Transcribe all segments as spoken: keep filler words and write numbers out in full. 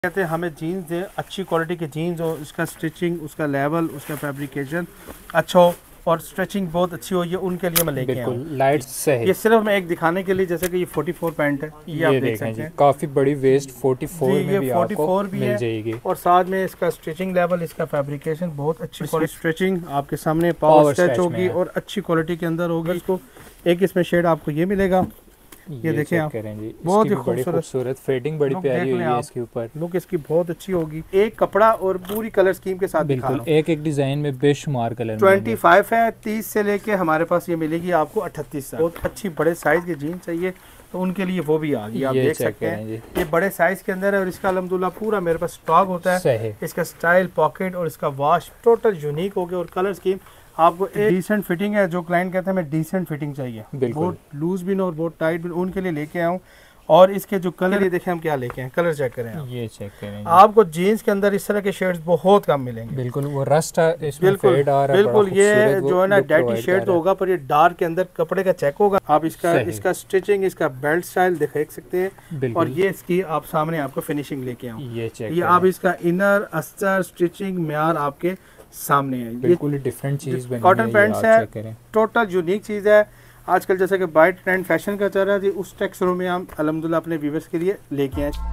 कहते हैं हमें जीन्स दें, अच्छी क्वालिटी के जीन्स हो, इसका स्टिचिंग, उसका लेवल, उसका फैब्रिकेशन अच्छा हो और स्ट्रेचिंग बहुत अच्छी हो, ये उनके लिए मैं लेके आया हूं। लाइट से ये सिर्फ मैं एक दिखाने के लिए, जैसे कि ये चौवालीस पैंट है, ये, ये आप देख सकते हैं काफ़ी बड़ी वेस्ट चौवालीस में भी आपको भी मिल जाएगी और साथ में इसका स्टिचिंग लेवल, इसका फैब्रिकेशन बहुत अच्छी क्वालिटी, स्ट्रेचिंग आपके सामने पावर स्ट्रेच होगी और अच्छी क्वालिटी के अंदर होगी। इसको एक इसमें शेड आपको ये मिलेगा, ये, ये देखें आप, बहुत ही खूबसूरत, फिटिंग बड़ी प्यारी हुई है इसके ऊपर, लुक इसकी बहुत अच्छी होगी। एक कपड़ा और पूरी कलर स्कीम के साथ बिल्कुल एक एक डिजाइन में बेशुमार कलर पच्चीस है, तीस से लेके हमारे पास ये मिलेगी आपको अठतीस। बहुत अच्छी बड़े साइज की जीन्स चाहिए तो उनके लिए वो भी आ गई, आप देख सकते हैं ये बड़े साइज के अंदर है और इसका अल्हम्दुलिल्लाह पूरा मेरे पास स्टॉक होता है। इसका स्टाइल, पॉकेट और इसका वॉश टोटल यूनिक हो गया और कलर स्कीम आपको एक डिसेंट फिटिंग है। जो क्लाइंट कहते हैं हमें डिसेंट फिटिंग चाहिए, बहुत लूज भी ना और बहुत टाइट भी, उनके लिए लेके आऊँ। और इसके जो कलर, ये देखें हम क्या लेके हैं, कलर चेक करें आप, ये चेक करें। आपको जीन्स के अंदर इस तरह के शेड्स बहुत कम मिलेंगे, बिल्कुल वो रस्ट इसमें बिल्कुल फेड आ रहा है, बिल्कुल ये जो है ना डर्टी शेड तो होगा पर ये डार्क के अंदर कपड़े का चेक होगा। आप इसका इसका स्टिचिंग, इसका बेल्ट स्टाइल देख सकते हैं और ये इसकी आप सामने आपको फिनिशिंग लेके आऊँ, ये चेक ये आप इसका इनर अस्तर स्टिचिंग म्यार आपके सामने है, बिल्कुल डिफरेंट चीज बनी है। कॉटन पैंट्स है, टोटल यूनिक चीज है। आजकल जैसे कि बाइट ट्रेंड फैशन का चल रहा है, उस टेक्सचरों में हम अल्हम्दुलिल्लाह अपने व्यूअर्स के लिए लेके आए।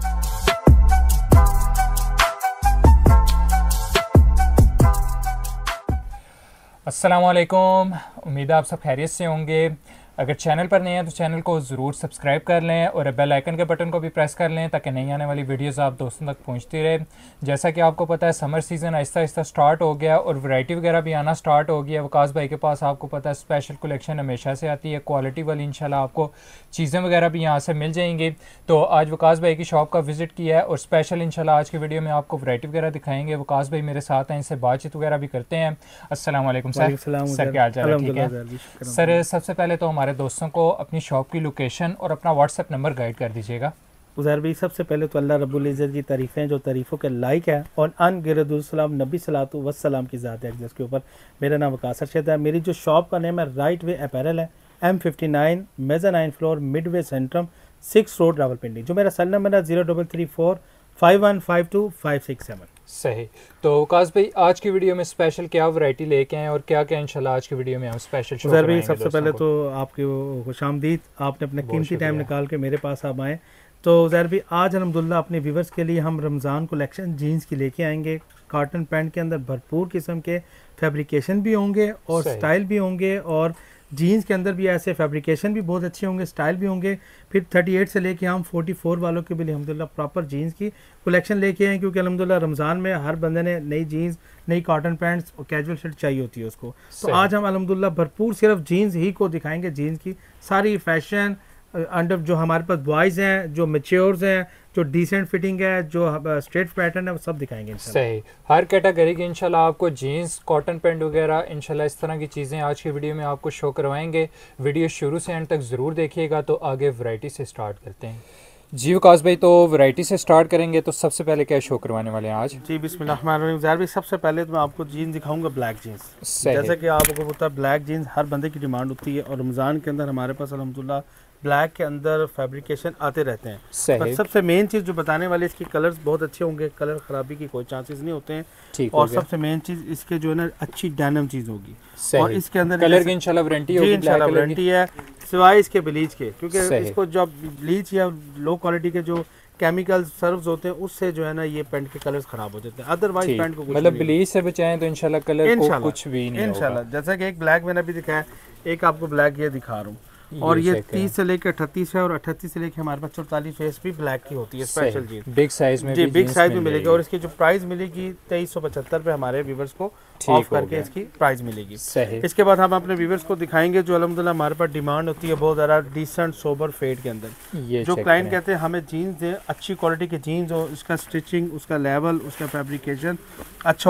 अस्सलाम वालेकुम, उम्मीद है आप सब खैरियत से होंगे। अगर चैनल पर नए हैं तो चैनल को ज़रूर सब्सक्राइब कर लें और बेल आइकन के बटन को भी प्रेस कर लें ताकि नई आने वाली वीडियोस आप दोस्तों तक पहुंचती रहे। जैसा कि आपको पता है summer season Aahista Aahista start हो गया और वैरायटी वगैरह भी आना स्टार्ट हो गया। वकास भाई के पास आपको पता है स्पेशल कलेक्शन हमेशा से आती है, क्वालिटी वाली इंशाल्लाह आपको चीज़ें वगैरह भी यहाँ से मिल जाएंगी। तो आज वकास भाई की शॉप का विजिट किया है और स्पेशल इंशाल्लाह आज की वीडियो में आपको वैरायटी वगैरह दिखाएंगे। वकास भाई मेरे साथ हैं, इनसे बातचीत वगैरह भी करते हैं। अस्सलाम वालेकुम सर। सर क्या हाल चाल है? ठीक है सर, सबसे पहले तो हमारे दोस्तों को अपनी शॉप की लोकेशन और अपना व्हाट्सएप नंबर गाइड कर दीजिएगा। उज़ैर भाई सबसे पहले तो अल्लाह रब्बुल इज़्ज़त की तारीफ़ें जो तारीफ़ों के लायक है और अनगिरदुलसलाम नबी सलातु वस्सलाम की ज़ात है जिसके ऊपर मेरा नाम वकास अरशद है। मेरी जो शॉप का नेम है राइट वे अपैरल है, M fifty nine mezzanine floor mid way centrum six road Rawalpindi. जो मेरा सेल नंबर है zero double three four five one five two five six seven. सही। तो वकास भाई आज की वीडियो में स्पेशल क्या वैरायटी लेके आए और क्या क्या इंशाल्लाह आज की वीडियो में हम स्पेशल शो कराएंगे? सबसे पहले तो आपकी खुशामदीद, आपने अपना कीमती टाइम निकाल के मेरे पास आप आए। तो ज़ैर भी आज अल्हम्दुलिल्लाह अपने व्यूवर्स के लिए हम रमज़ान कलेक्शन जीन्स की लेके आएंगे। कॉटन पैंट के अंदर भरपूर किस्म के फैब्रिकेशन भी होंगे और स्टाइल भी होंगे और जीन्स के अंदर भी ऐसे फैब्रिकेशन भी बहुत अच्छे होंगे, स्टाइल भी होंगे। फिर अड़तीस से लेके हम चौवालीस वालों के भी अल्हम्दुलिल्लाह प्रॉपर जीन्स की कलेक्शन लेके आए, क्योंकि अल्हम्दुलिल्लाह रमज़ान में हर बंदे ने नई जीन्स, नई कॉटन पैंट्स और कैजुअल शर्ट चाहिए होती है उसको। तो आज हम अल्हम्दुलिल्लाह भरपूर सिर्फ जीन्स ही को दिखाएंगे। जीन्स की सारी फैशन अंडर जो हमारे पास बॉयज़ हैं, जो मैच्योर्स हैं, जो डिसेंट फिटिंग है, जो स्ट्रेट पैटर्न है, वो सब दिखाएंगे इंशाल्लाह। सही। हर कैटेगरी की इंशाल्लाह आपको जीन्स, कॉटन पैंट वगैरह इंशाल्लाह इस तरह की चीज़ें आज की वीडियो में आपको शो करवाएंगे। वीडियो शुरू से एंड तक ज़रूर देखिएगा। तो आगे वैरायटी से स्टार्ट करते हैं। जी वकास भाई, तो वैरायटी से स्टार्ट करेंगे तो सबसे पहले क्या शो करवाने वाले हैं आज? जी बिस्मिल्लाहिर्रहमानिर्रहीम। ज़ाहिर भाई सबसे पहले तो मैं आपको जीन्स दिखाऊंगा, ब्लैक जीन्स। जैसे कि आपको पता है ब्लैक जीन्स हर बंदे की डिमांड होती है और रमज़ान के अंदर हमारे पास अल्हम्दुलिल्लाह ब्लैक के अंदर फैब्रिकेशन आते रहते हैं। पर सबसे मेन चीज़ जो बताने वाले, इसके कलर्स बहुत अच्छे होंगे, कलर ख़राबी की कोई चांसेस नहीं होते हैं। और सबसे मेन चीज़ इसके जो है ना अच्छी डेनिम चीज़ होगी और इसके अंदर कलर की इंशाल्लाह वारंटी होगी, इंशाल्लाह वारंटी है सिवाय इसके ब्लीच के, क्योंकि इसको जब ब्लीच या लो क्वालिटी के जो केमिकल सर्व्स होते हैं उससे जो है ना ये पेंट के कलर्स खराब हो जाते हैं। अदरवाइज पेंट को मतलब ब्लीच से बचाएं तो इंशाल्लाह कलर को कुछ भी नहीं होगा इंशाल्लाह। जैसा कि एक ब्लैक मैंने अभी दिखाया, एक आपको ब्लैक ये दिखा रहा हूँ और ये तीस से लेकर अठतीस है और अठतीस से लेकर हमारे पास चौतालीस फेस भी ब्लैक की होती है स्पेशल जीन्स, बिग साइज में जी बिग साइज में मिलेगी। और इसकी जो प्राइस मिलेगी तेईस सौ पचहत्तर पे हमारे व्यूवर्स को ऑफ करके इसकी प्राइस मिलेगी। इसके बाद हम अपने व्यूवर्स को दिखाएंगे जो अल्हम्दुलिल्लाह हमारे पास डिमांड होती है बहुत ज़्यादा डिसेंट सोबर फेड के अंदर। जो क्लाइंट कहते हैं हमें जीन्स दें, अच्छी क्वालिटी के जीन्स हो, उसका स्टिचिंग, उसका लेवल, उसका फैब्रिकेशन अच्छा हो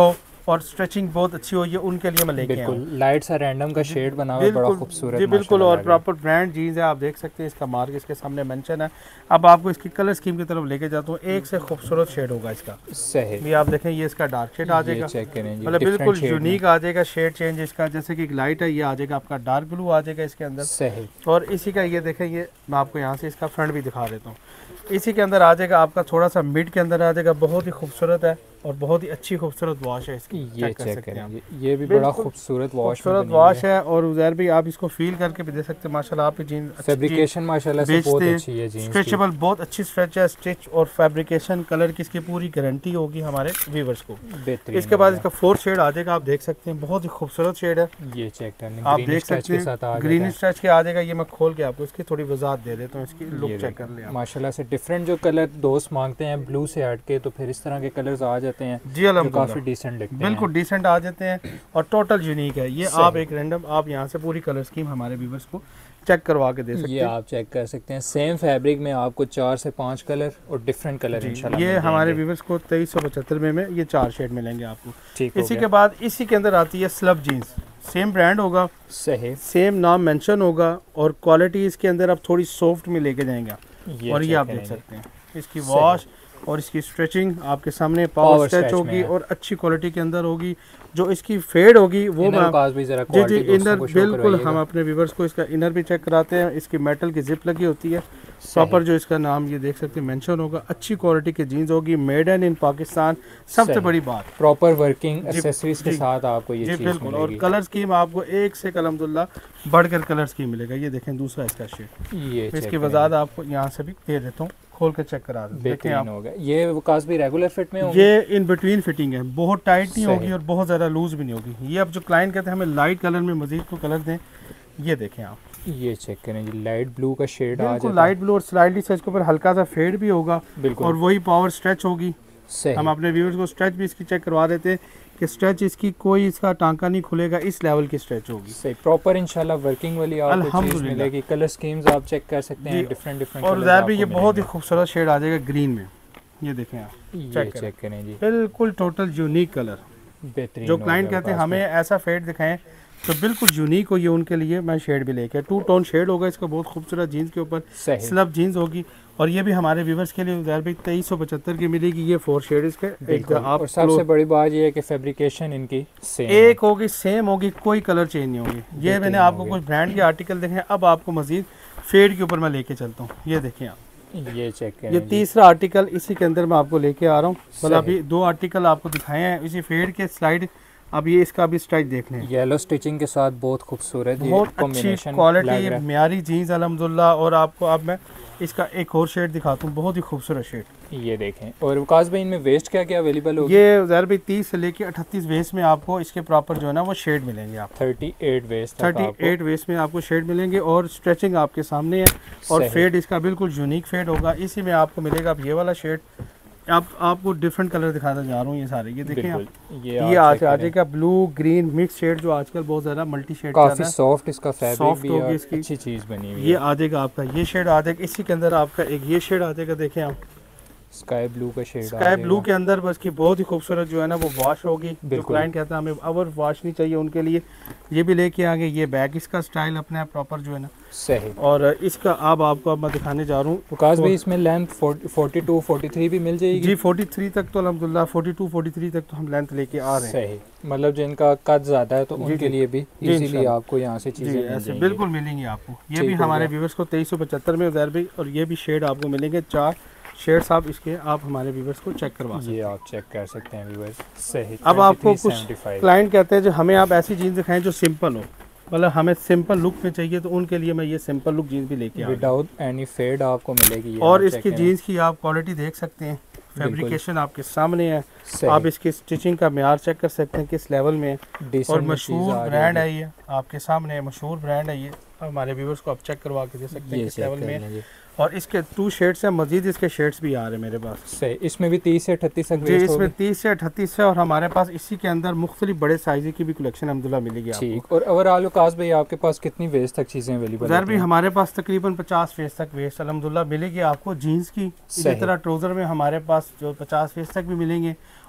और स्ट्रेचिंग बहुत अच्छी हुई है, उनके लिए मैं लेके आया हूं। लाइट सा रैंडम का शेड बना हुआ है, बड़ा खूबसूरत जी बिल्कुल, और प्रॉपर ब्रांड जीन्स है, आप देख सकते हैं इसका मार्क इसके सामने मेंशन है। अब आपको इसकी कलर स्कीम की तरफ लेके जाता हूँ, एक से खूबसूरत शेड होगा इसका। सही, ये आप देखें, ये इसका डार्क शेड आ जाएगा, मतलब बिल्कुल यूनिक आ जाएगा शेड चेंज इसका। जैसे कि एक लाइट है, ये आ जाएगा आपका डार्क ब्लू आ जाएगा इसके अंदर। सही, और इसी का ये देखें, ये मैं आपको यहाँ से इसका फ्रंट भी दिखा देता हूँ। इसी के अंदर आ जाएगा आपका थोड़ा सा मिड के अंदर आ जाएगा, बहुत ही खूबसूरत है और बहुत ही अच्छी खूबसूरत वॉश है इसकी। ये चेक कर सकते हैं, ये भी बड़ा खूबसूरत वॉश खूबसूरत वॉश है। और उधर भी आप इसको फील करके भी दे सकते हैं। माशाल्लाह आप जीन्स फैब्रिकेशन माशाल्लाह से बहुत अच्छी है, जीन्स स्ट्रेचेबल बहुत अच्छी स्ट्रेच है, स्टिच और फैब्रिकेशन कलर की इसकी पूरी गारंटी होगी हमारे व्यूअर्स को। इसके बाद इसका फोर्थ शेड आ जाएगा, आप देख सकते हैं बहुत ही खूबसूरत शेड है। ये चेक करने आप देख सकते हैं ग्रीन स्ट्रेच के आ जाएगा। ये मैं खोल के आपको इसकी थोड़ी वजाहत दे देता हूँ, इसकी लुक चेक कर लें। माशाल्लाह से डिफरेंट जो कलर दोस्त मांगते हैं ब्लू से हट के, तो फिर इस तरह के कलर्स आ जाते हैं जी, अल्हम्दुलिल्लाह काफी डिसेंट लगते हैं, बिल्कुल डिसेंट आ जाते हैं और टोटल यूनिक है। ये आप एक रैंडम आप यहाँ से पूरी कलर स्कीम हमारे व्यूअर्स को चेक करवा के दे सकते हैं। ये आप चेक कर सकते हैं, सेम फैब्रिक में आपको चार से पांच कलर और डिफरेंट कलर इंशाल्लाह ये हमारे व्यूअर्स को तेईस सौ पचहत्तर में, में ये चार शेड मिलेंगे आपको। ठीक, इसी के बाद इसी के अंदर आती है स्लब जीन्स, सेम ब्रांड होगा, सही, सेम नाम मेंशन होगा और क्वालिटी इसके अंदर आप थोड़ी सॉफ्ट में लेके जाएंगे। और ये आप देख सकते हैं इसकी वॉश और इसकी स्ट्रेचिंग आपके सामने पावर स्ट्रेच होगी और अच्छी क्वालिटी के अंदर होगी। जो इसकी फेड होगी वो मैं भी जरा जी जी इनर बिल्कुल हम अपने व्यूवर्स को इसका इनर भी चेक कराते हैं। इसकी मेटल की जिप लगी होती है प्रॉपर, जो इसका नाम ये देख सकते हैं मेंशन होगा। अच्छी क्वालिटी की जीन्स होगी, मेड इन पाकिस्तान, सबसे बड़ी बात प्रॉपर वर्किंग एक्सेसरीज के साथ आपको ये चीज बिल्कुल। और कलर स्कीम आपको एक से अल्हम्दुलिल्लाह बढ़कर कलर स्कीम मिलेगा। ये देखें दूसरा इसका शेड, ये इसकी वजाहत आपको यहाँ से भी दे देता हूँ, खोल के चेक करा देखें आप। होगा ये वकास भी रेगुलर फिट में होगी, ये इन बिटवीन फिटिंग है, बहुत टाइट नहीं होगी और बहुत ज़्यादा लूज भी नहीं होगी। ये अब जो क्लाइंट कहते हैं हमें लाइट कलर में मजीद को कलर दें, ये देखें आप, ये चेक करें जी, लाइट ब्लू का शेड आ जाता है, लाइट ब्लू और स्लाइडली से इसके ऊपर हल्का सा फेड भी होगा और वही पावर स्ट्रेच होगी। हम अपने व्यूअर्स को स्ट्रेच भी इसकी चेक करवा देते हैं कि स्ट्रेच इसकी कोई इसका टांका नहीं खुलेगा, इस लेवल की स्ट्रेच होगी। सही प्रॉपर इंशाल्लाह वर्किंग वाली आपको चीज मिलेगी। कलर स्कीम्स आप चेक कर सकते हैं, डिफरेंट डिफरेंट और उधर भी ये बहुत ही खूबसूरत शेड आ जाएगा ग्रीन में, ये देखें आप, चेक चेक करें जी, बिल्कुल टोटल यूनिक कलर। बेहतरीन, जो क्लाइंट कहते हैं हमें ऐसा फेड दिखाएं तो बिल्कुल यूनिक हो, ये उनके लिए मैं शेड भी लेके टू टोन शेड होगा इसका, बहुत खूबसूरत जीन्स के ऊपर स्लब जीन्स होगी। और ये भी हमारे व्यूवर्स के लिए उधर भी तेईस सौ पचहत्तर की मिलेगी। ये फोर शेड इसके एक आप, और सबसे बड़ी बात ये है कि फैब्रिकेशन इनकी सेम एक होगी, सेम होगी, कोई कलर चेंज नहीं होगी। ये मैंने आपको कुछ ब्रांड के आर्टिकल देखे, अब आपको मजीद फेड के ऊपर मैं लेके चलता हूँ। ये देखें आप, ये चेक करें, ये तीसरा आर्टिकल इसी के अंदर मैं आपको लेके आ रहा हूँ। मतलब अभी दो आर्टिकल आपको दिखाए हैं इसी फेड के स्लाइड। अब ये इसका भी स्टाइल देख लें, येलो स्टिचिंग के साथ बहुत खूबसूरत, बहुत अच्छी क्वालिटी म्यारी जीन्स अल्हम्दुलिल्लाह। और आपको अब मैं इसका एक और शेड दिखाता हूँ, बहुत ही खूबसूरत शेड, ये देखें। और विकास भाई इनमें वेस्ट क्या क्या अवेलेबल होगी? ये ज़रा भी तीस से लेके अठतीस वेस्ट में आपको इसके प्रॉपर जो है ना वो शेड मिलेंगे। आप अड़तीस वेस्ट अड़तीस वेस्ट में आपको शेड मिलेंगे और स्ट्रेचिंग आपके सामने है और फेड इसका बिल्कुल यूनिक फेड होगा। इसी में आपको मिलेगा अब ये वाला शेड। आप आपको डिफरेंट कलर दिखाता जा रहा हूँ, ये सारे ये देखें आप, ये, ये आज आजे का ब्लू ग्रीन मिक्स शेड जो आजकल बहुत ज्यादा मल्टी शेड काफी सॉफ्ट इसका फैब्रिक सॉफ्ट भी होगी इसकी, अच्छी चीज बनी हुई है। ये आ जाएगा आपका, ये शेड आ जाएगा। इसी के अंदर आपका एक ये शेड आ जाएगा, देखें आप, स्काई ब्लू का शेड, स्काई ब्लू के अंदर बस की बहुत ही खूबसूरत जो है ना वो वॉश होगी। जो क्लाइंट कहता है हमें अवर वॉश नहीं चाहिए, उनके लिए ये भी लेके आगे। ये बैग इसका स्टाइल अपने आप प्रॉपर जो है ना सही। और इसका अब आपको अब मैं दिखाने जा रहा हूँ विकास भाई, इसमें लेंथ बयालीस, तैंतालीस भी मिल जाएगी जी। तैंतालीस तक तो अल्हम्दुलिल्लाह बयालीस, तैंतालीस तक तो हम लेंथ लेके आ रहे हैं। सही, मतलब जिनका कद ज्यादा है तो उनके लिए भी इजीली आपको यहाँ से चीजें ऐसे बिल्कुल मिलेंगी आपको। ये भी हमारे व्यूअर्स को तेईस सौ पचहत्तर में उधर भी, और ये भी शेड आपको मिलेंगे चार शेड्स। आप इसके आप हमारे व्यूअर्स को चेक करवा सकते हैं, ये आप चेक कर सकते हैं व्यूअर्स। सही। अब आपको कुछ क्लाइंट कहते हैं जो हमें आप ऐसी जीन्स दिखाएं जो सिंपल हो, मतलब हमें सिंपल लुक में चाहिए, तो उनके लिए मैं ये सिंपल लुक जीन्स भी लेके आया विदाउट एनी फेड आपको मिलेगी। और इसकी जीन्स की आप क्वालिटी देख सकते हैं, फैब्रिकेशन आपके सामने है, आप इसकी स्टिचिंग का म्यार चेक कर सकते हैं किस लेवल में है। और मशहूर ब्रांड है, ये आपके सामने मशहूर ब्रांड है, ये हमारे व्यूअर्स को आप चेक करवा के दे सकते हैं किस लेवल में। और इसके टू शेड्स हैं, मजीद इसके शेड्स भी आ रहे हैं मेरे पास। सही, इसमें भी तीस से अठतीस तक जी, इसमें तीस से अठतीस है। और हमारे पास इसी के अंदर मुख्तलिफ बड़े साइज की भी कलेक्शन अल्हम्दुलिल्लाह मिलेगी आपको। और ओवरऑल विकास भाई आपके पास कितनी वेस्ट तक चीजें अवेलेबल हैं? भी हमारे पास तकरीबन पचास वेस्ट तक वेस्ट अल्हम्दुलिल्लाह मिलेगी आपको जीन्स की। इसी तरह ट्राउजर में हमारे पास जो पचास वेस्ट तक भी मिलेंगे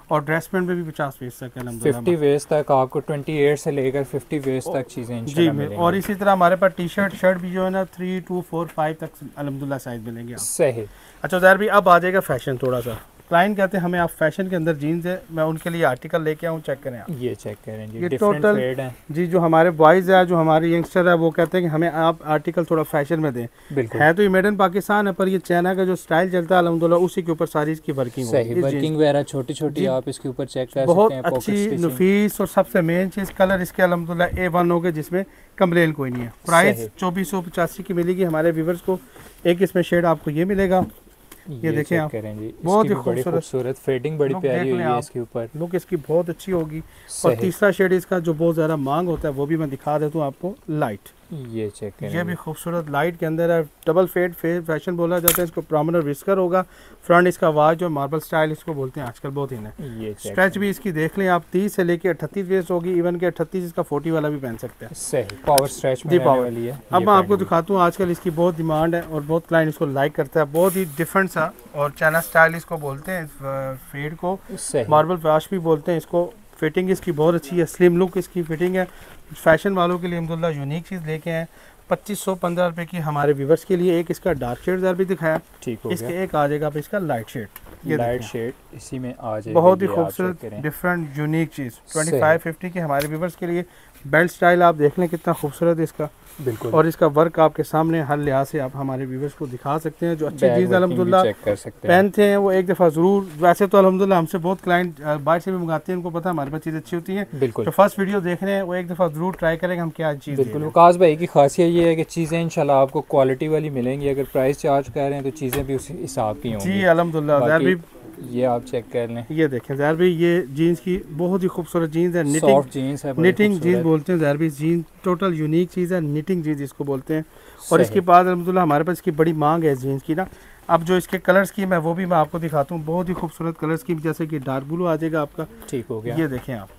और ड्रेस पैंट में भी पचास वेस्ट तक है, फिफ्टी वेस्ट तक आपको अट्ठाईस से लेकर फिफ्टी वेस्ट तक चीज़ें इंशाल्लाह मिलेंगी। और इसी तरह हमारे पास टी शर्ट शर्ट भी जो है ना थ्री टू फोर फाइव तक अल्हम्दुलिल्लाह साइज मिलेंगे। सही। अच्छा ज़ाहिर भी अब आ जाएगा फैशन थोड़ा सा। क्लाइंट कहते हैं हमें आप फैशन के अंदर जीन्स है, मैं उनके लिए आर्टिकल लेके आऊँ, चेक करें आप। ये चेक करें जी, ये डिफरेंट टोटल शेड है जी। जो हमारे बॉयज़ है, जो हमारे यंगस्टर है, वो कहते हैं कि हमें आप आर्टिकल थोड़ा फैशन में दें। बिल्कुल है तो ये मेड इन पाकिस्तान है, पर ये चाइना का जो स्टाइल चलता है अल्हम्दुलिल्लाह उसी के ऊपर सारी इसकी वर्किंग सही। वर्किंग वगैरह छोटी छोटी आप इसके ऊपर चेक कर बहुत सकते हैं। अच्छी नफीस और सबसे मेन चीज़ कलर इसके अल्हम्दुलिल्लाह ए वन हो गए, जिसमें कंप्लेन कोई नहीं है। प्राइस चौबीस सौ पचासी की मिलेगी हमारे व्यूवर्स को। एक इसमें शेड आपको ये मिलेगा, ये, ये देखें आप, बहुत ही खूबसूरत फेडिंग बड़ी प्यारी हुई है इसके ऊपर, लुक इसकी बहुत अच्छी होगी। और तीसरा शेड इसका जो बहुत ज़्यादा मांग होता है वो भी मैं दिखा देता हूँ आपको, लाइट। ये चेक करें, ये भी खूबसूरत लाइट के अंदर है। डबल फेड फेड फैशन बोला जाता है इसको। प्रॉमिनेंट विस्कर होगा, फ्रंट इसका वाज जो मार्बल स्टाइल इसको बोलते हैं आजकल बहुत इन है। ये स्ट्रेच भी इसकी देख लें आप, तीस से लेके अट्ठतीस वेस्ट होगी, इवन के अट्ठतीस इसका फोर्टी वाला भी पहन सकते हैं। सही पावर स्ट्रेच जी पावर वाली है। अब मैं आपको दिखाता हूँ, आजकल इसकी बहुत डिमांड है और बहुत क्लाइंट इसको लाइक करता है। बहुत ही डिफरेंट सा और चाइना स्टाइल इसको बोलते हैं, फेड को मार्बल वाश भी बोलते हैं इसको। फिटिंग इसकी बहुत अच्छी है, स्लिम लुक इसकी फिटिंग है। फैशन वालों के लिए अल्हम्दुलिल्लाह यूनिक चीज़ लेके आए। पच्चीस सौ पंद्रह रुपए की हमारे व्यूवर्स के लिए। एक इसका डार्क शेड भी दिखाया, ठीक हो इसके एक आ जाएगा इसका लाइट शेड। ये लाइट शेड इसी में आ जाएगा, बहुत ही खूबसूरत डिफरेंट यूनिक चीज़। ट्वेंटी फाइव फिफ्टी के हमारे व्यूवर्स के लिए। बेल्ट स्टाइल आप देख लें कितना खूबसूरत है इसका, बिल्कुल। और इसका वर्क आपके सामने हर लिहाज से आप हमारे व्यूवर्स को दिखा सकते हैं। जो अच्छी चीज़ अल्हम्दुलिल्लाह पहनते हैं वो एक दफ़ा ज़रूर, वैसे तो अल्हम्दुलिल्लाह हमसे बहुत क्लाइंट बाहर से भी मंगाते हैं, उनको पता है हमारे पास चीज़ अच्छी होती है। बिल्कुल। तो फर्स्ट वीडियो देख रहे हैं वो एक दफ़ा ज़रूर ट्राई करेंगे हम क्या चीज़। बिल्कुल। वकास भाई की खासियत ये है कि चीज़ें इंशाल्लाह आपको क्वालिटी वाली मिलेंगी। अगर प्राइस चार्ज कर रहे हैं तो चीज़ें भी उसी हिसाब की होंगी। जी अल्हम्दुलिल्लाह। ये आप चेक कर लें, ये देखें ज़ाहिर भाई, ये जीन्स की बहुत ही खूबसूरत जीन्स है। निटिंग सॉफ्ट जीन्स है, निटिंग जीन्स बोलते हैं ज़ाहिर भाई। जीन्स टोटल यूनिक चीज़ है, निटिंग जीन्स इसको बोलते हैं। और इसके बाद अल्हम्दुलिल्लाह हमारे पास इसकी बड़ी मांग है जीन्स की ना। अब जो इसके कलर स्कीम है वो भी मैं आपको दिखाता हूँ। बहुत ही खूबसूरत कलर स्कीम, जैसे कि डार्क ब्लू आ जाएगा आपका, ठीक हो गया। ये देखें आप,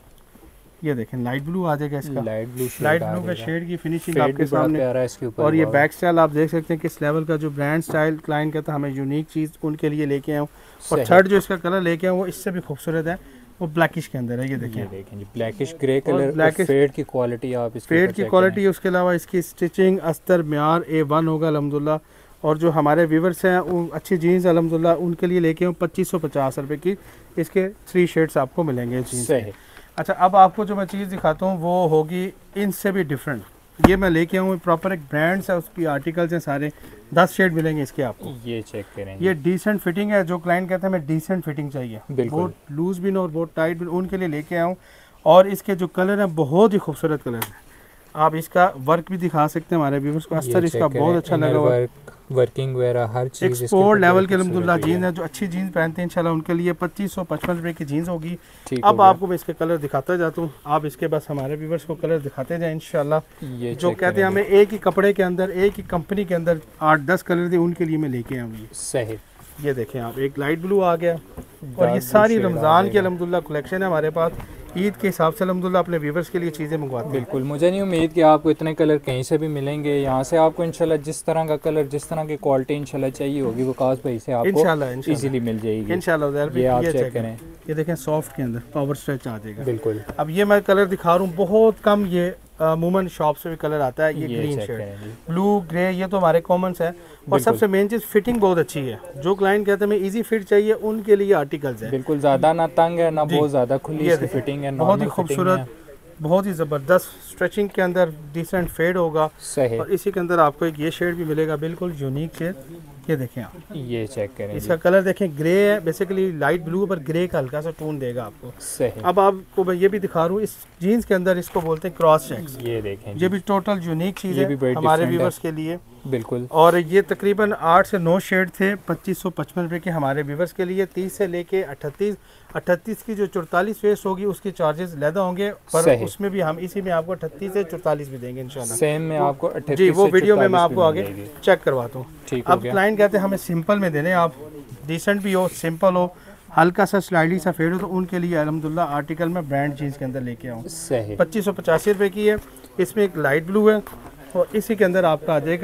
ये देखें लाइट ब्लू आ जाएगा इसका। लाइट ब्लू लाइट ब्लू का शेड की फिनिशिंग आपके सामने आ रहा है इसके ऊपर। और ये बैक स्टाइल आप देख सकते हैं किस लेवल का जो ब्रांड स्टाइल क्लाइंट कहता है हमें यूनिक चीज़ उनके लिए लेके आया हूँ। और थर्ड जो इसका कलर लेके आया वो इससे भी खूबसूरत है, वो ब्लैकिश के अंदर है। ये देखें, ये देखें जी, blackish grey colour, blackish fade की क्वालिटी आप इसके फेड की क्वालिटी। उसके अलावा इसकी स्टिचिंग अस्तर म्यार ए वन होगा अल्हम्दुलिल्लाह। और जो हमारे व्यूवर्स हैं वो अच्छी जीन्स अल्हम्दुलिल्लाह उनके लिए लेके आऊँ पच्चीस सौ पचास रुपये की। इसके थ्री शेड्स आपको मिलेंगे जीन्स। अच्छा, अब आपको जो मैं चीज़ दिखाता हूँ वो होगी इनसे भी डिफरेंट। ये मैं लेके आऊँ, प्रॉपर एक ब्रांड्स है, उसकी आर्टिकल्स हैं सारे, दस शेड मिलेंगे इसके आपको। ये चेक करें, ये डिसेंट फिटिंग है। जो क्लाइंट कहते हैं हमें डिसेंट फिटिंग चाहिए, बहुत लूज भी ना और बहुत टाइट भी, उनके लिए लेके आऊँ। और इसके जो कलर हैं बहुत ही खूबसूरत कलर है। आप इसका वर्क भी दिखा सकते हैं हमारे व्यूअर्स को। अस्तर इसका बहुत अच्छा लगा हुआ है, वर्किंग वगैरह हर चीज़ एक्सपोर्ट लेवल के अल्हम्दुलिल्लाह जीन्स है। जो अच्छी जीन्स पहनते हैं इंशाल्लाह उनके लिए पच्चीस सौ पचपन रुपये की जीन्स होगी। अब आपको मैं इसके कलर दिखाता जाता हूँ, आप इसके बस हमारे व्यूवर्स को कलर दिखाते जाएं इंशाल्लाह। जो कहते हैं हमें एक ही कपड़े के अंदर, एक ही कंपनी के अंदर आठ दस कलर थे, उनके लिए मैं लेके आऊँगी। सही। ये देखें आप, एक लाइट ब्लू आ गया। और ये सारी रमज़ान की अल्हम्दुलिल्लाह कलेक्शन है हमारे पास। ईद के हिसाब से अल्हम्दुलिल्लाह अपने व्यूवर्स के लिए चीज़ें मंगवाते हैं। बिल्कुल, मुझे नहीं उम्मीद कि आपको इतने कलर कहीं से भी मिलेंगे। यहाँ से आपको इंशाल्लाह जिस तरह का कलर, जिस तरह की क्वालिटी इंशाल्लाह चाहिए होगी वकास भाई से आपको इंशाल्लाह इजीली मिल जाएगी इंशाल्लाह। ये आप चेक करें, ये देखें सॉफ्ट के अंदर पावर स्ट्रेच आ जाएगा। बिल्कुल। अब ये मैं कलर दिखा रहा हूँ, बहुत कम ये अमूमन शॉप से भी कलर आता है। ये, ये ग्रीन शेड, ब्लू, ग्रे, ये तो हमारे कॉमन्स है। और सबसे मेन चीज़ फिटिंग बहुत अच्छी है। जो क्लाइंट कहते हैं हमें इजी फिट चाहिए उनके लिए आर्टिकल्स है। बिल्कुल, ज़्यादा ना तंग है ना बहुत ज़्यादा खुली इसकी फिटिंग है, बहुत ही खूबसूरत, बहुत ही ज़बरदस्त स्ट्रेचिंग के अंदर डिसेंट फेड होगा। सही। और इसी के अंदर आपको एक ये शेड भी मिलेगा, बिल्कुल यूनिक शेड। ये देखें आप, ये चेक करें, इसका कलर देखें, ग्रे है, बेसिकली लाइट ब्लू पर ग्रे का हल्का सा टोन देगा आपको। सही। अब आपको मैं ये भी दिखा रहा हूँ, इस जीन्स के अंदर इसको बोलते हैं क्रॉस चेक्स। ये देखें, ये भी टोटल यूनिक चीज़ है हमारे व्यूवर्स के लिए। बिल्कुल। और ये तकरीबन आठ से नौ शेड थे, पच्चीस सौ पचपन रुपये के हमारे व्यूवर्स के लिए। तीस से लेके अट्ठतीस अट्ठतीस की जो चौतालीस वेस्ट होगी उसके चार्जेस लैदा होंगे, पर उसमें भी हम इसी में आपको अट्ठतीस से चौतालीस भी देंगे इंशाल्लाह। सेम में आपको अट्ठतीस जी, वो वीडियो में मैं आपको आगे चेक करवाता हूँ। ठीक। अब क्लाइंट कहते हैं हमें सिंपल में देने, आप डिसेंट भी हो, सिंपल हो, हल्का सा स्लाइडली सा फेड हो, तो उनके लिए अल्हम्दुलिल्लाह आर्टिकल में ब्रांड जीन्स के अंदर लेके आऊँ। सही। पच्चीस सौ पचासी रुपये की है। इसमें एक लाइट ब्लू है और इसी के अंदर आपका आ जाएगा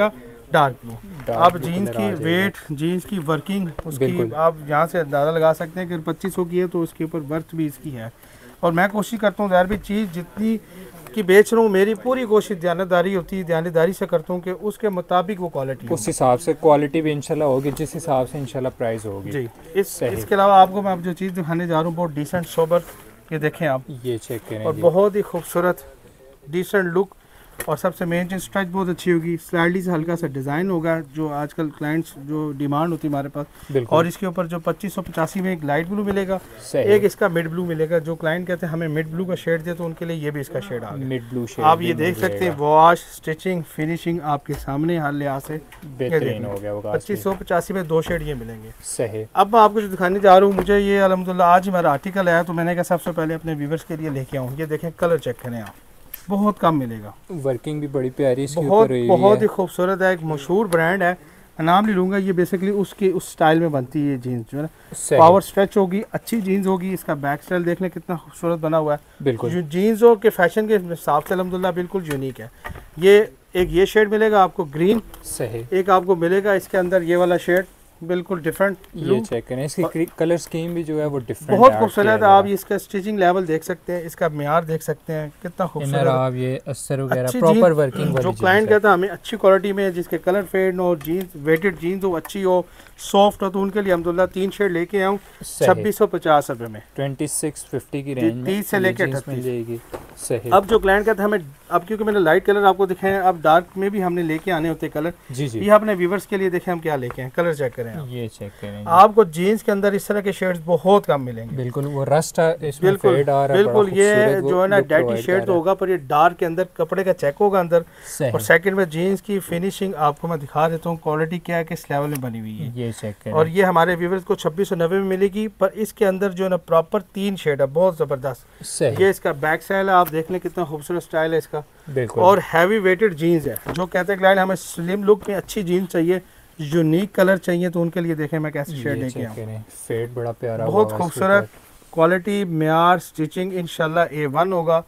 डार्क ब्लू। आप जीन्स की वेट, जीन्स की वर्किंग, उसकी आप यहाँ से अंदाज़ा लगा सकते हैं कि पच्चीस सौ की है तो उसके ऊपर वर्थ भी इसकी है। और मैं कोशिश करता हूँ यार भी चीज़ जितनी कि बेच रहा हूँ, मेरी पूरी कोशिश ध्यानदारी होती है, ध्यानदारी से करता हूँ कि उसके मुताबिक वो क्वालिटी, उस हिसाब से क्वालिटी भी इंशाल्लाह होगी, जिस हिसाब से इंशाल्लाह प्राइस होगी जी। इस इसके अलावा आपको मैं अब जो चीज़ दिखाने जा रहा हूँ बहुत डिसेंट सोबर, ये देखें आप, ये चेक करें और बहुत ही खूबसूरत डिसेंट लुक। और सबसे मेन चीज़ स्ट्रेच बहुत अच्छी होगी, स्लाइडली से हल्का सा डिज़ाइन होगा जो आजकल क्लाइंट्स जो डिमांड होती है हमारे पास। और इसके ऊपर जो पच्चीस सौ पचासी में एक लाइट ब्लू मिलेगा, एक इसका मिड ब्लू मिलेगा। जो क्लाइंट कहते हैं हमें मिड ब्लू का शेड दे तो उनके लिए ये भी इसका शेड आ गया, मिड ब्लू शेड। आप ये देख सकते हैं, वॉश, स्टिचिंग, फिनिशिंग आपके सामने हर लिहाज से बेहतरीन हो गया। पच्चीस सौ पचासी में दो शेड ये मिलेंगे। सही। अब मैं आपको जो दिखाने जा रहा हूँ, मुझे ये अल्हम्दुलिल्लाह आज हमारा आर्टिकल आया तो मैंने कहा सबसे पहले अपने व्यूअर्स के लिए लेके आऊँ। ये देखें, कलर चेक करें आप, बहुत कम मिलेगा, वर्किंग भी बड़ी प्यारी इसके बहुत ऊपर बहुत ही खूबसूरत है। एक मशहूर ब्रांड है, नाम नहीं लूँगा। ये बेसिकली उसके उस स्टाइल में बनती है ये जीन्स जो है ना, पावर स्ट्रेच होगी, अच्छी जीन्स होगी। इसका बैक स्टाइल देख लें कितना खूबसूरत बना हुआ है, बिल्कुल जो जीन्स हो के फैशन के हिसाब से अल्हम्दुलिल्लाह बिल्कुल यूनिक है। ये एक ये शेड मिलेगा आपको ग्रीन, सही। एक आपको मिलेगा इसके अंदर ये वाला शेड बिल्कुल डिफरेंट, ये चेक करें, इसकी कलर स्कीम भी जो है वो डिफरेंट बहुत खूबसूरत है। आप इसका स्टिचिंग लेवल देख सकते हैं, इसका म्यार देख सकते हैं कितना खूबसूरत। आप ये अस्तर वगैरह प्रॉपर वर्किंग वाली जो क्लाइंट कहता है हमें अच्छी क्वालिटी में, जिसके कलर फेड हो, जीन्स वेटेड जीन्स हो, अच्छी हो, सॉफ्ट हो, तो उनके लिए अल्हम्दुलिल्लाह तीन शेड लेके आऊँ छब्बीस सौ पचास रुपए में, ट्वेंटी सिक्स फिफ्टी की रेंज में, तीस से लेकर मिल जाएगी। सही। अब जो क्लाइंट कहता है हमें, अब क्योंकि मैंने लाइट कलर आपको दिखाए हैं, अब डार्क में भी हमने लेके आने होते कलर। जी जी। ये अपने व्यूवर्स के लिए देखें हम क्या लेके हैं, कलर चेक करें आप। ये चेक करें, आपको जीन्स के अंदर इस तरह के शेड्स बहुत कम मिलेंगे। बिल्कुल वो रस्ट इसमें बिल्कुल फेड आ रहा है, बिल्कुल ये जो है ना डर्टी शेड तो होगा, पर ये डार्क के अंदर कपड़े का चेक होगा अंदर। और सेकंड में जीन्स की फिनिशिंग आपको मैं दिखा देता हूँ, क्वालिटी क्या है, किस लेवल में बनी हुई है, ये चेक करें। और ये हमारे व्यूवर्स को छब्बीस सौ नब्बे में मिलेगी, पर इसके अंदर जो है ना प्रॉपर तीन शेड है, बहुत जबरदस्त। ये इसका बैक स्टाइल है, आप देख लें कितना खूबसूरत स्टाइल है इसका, बिल्कुल। और हैवी वेटेड जीन्स है। जो कहते हैं क्लाइंट हमें स्लिम लुक में अच्छी जीन्स चाहिए, यूनिक कलर चाहिए, तो उनके लिए देखें मैं कैसे शेड लेके आऊँ। फेड बड़ा प्यारा, बहुत खूबसूरत क्वालिटी, म्यार, स्टिचिंग इंशाल्लाह ए वन होगा।